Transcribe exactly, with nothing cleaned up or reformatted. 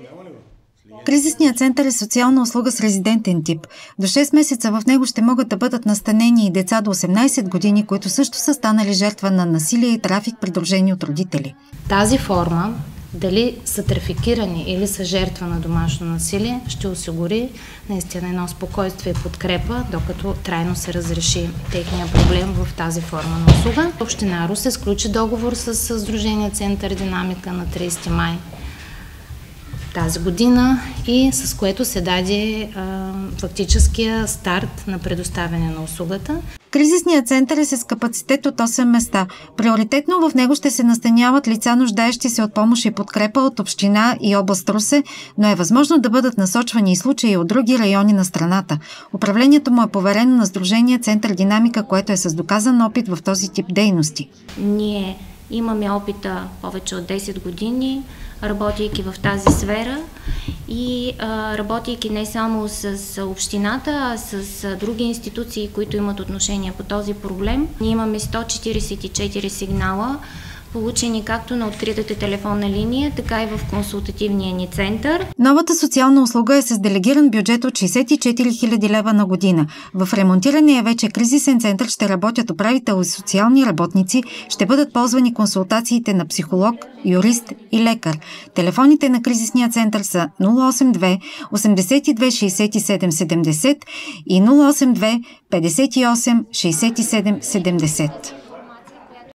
Кризисният център е социална услуга с резидентен тип. До шест месеца в него ще могат да бъдат настанени и деца до осемнайсет години, които също са станали жертва на насилие и трафик, придружени от родители. Тази форма, дали са трафикирани или са жертва на домашно насилие, ще осигури наистина едно спокойствие и подкрепа, докато трайно се разреши техния проблем в тази форма на услуга. Община Русе сключи договор с Сдружение Център Динамика на трийсети май тази година и с което се даде а, фактическия старт на предоставяне на услугата. Кризисният център е с капацитет от осем места. Приоритетно в него ще се настаняват лица, нуждаещи се от помощ и подкрепа от община и област Русе, но е възможно да бъдат насочвани и случаи от други райони на страната. Управлението му е поверено на Сдружение Център Динамика, което е с доказан опит в този тип дейности. Ние имаме опита повече от десет години, работейки в тази сфера и а, работейки не само с, с общината, а с а, други институции, които имат отношение по този проблем. Ние имаме сто четирийсет и четири сигнала, получени както на откритата телефонна линия, така и в консултативния ни център. Новата социална услуга е с делегиран бюджет от шейсет и четири хиляди лева на година. В ремонтирания вече кризисен център ще работят управител и социални работници, ще бъдат ползвани консултациите на психолог, юрист и лекар. Телефоните на кризисния център са нула осем две осемдесет и две шейсет и седем седемдесет и нула осем две петдесет и осем шейсет и седем седемдесет.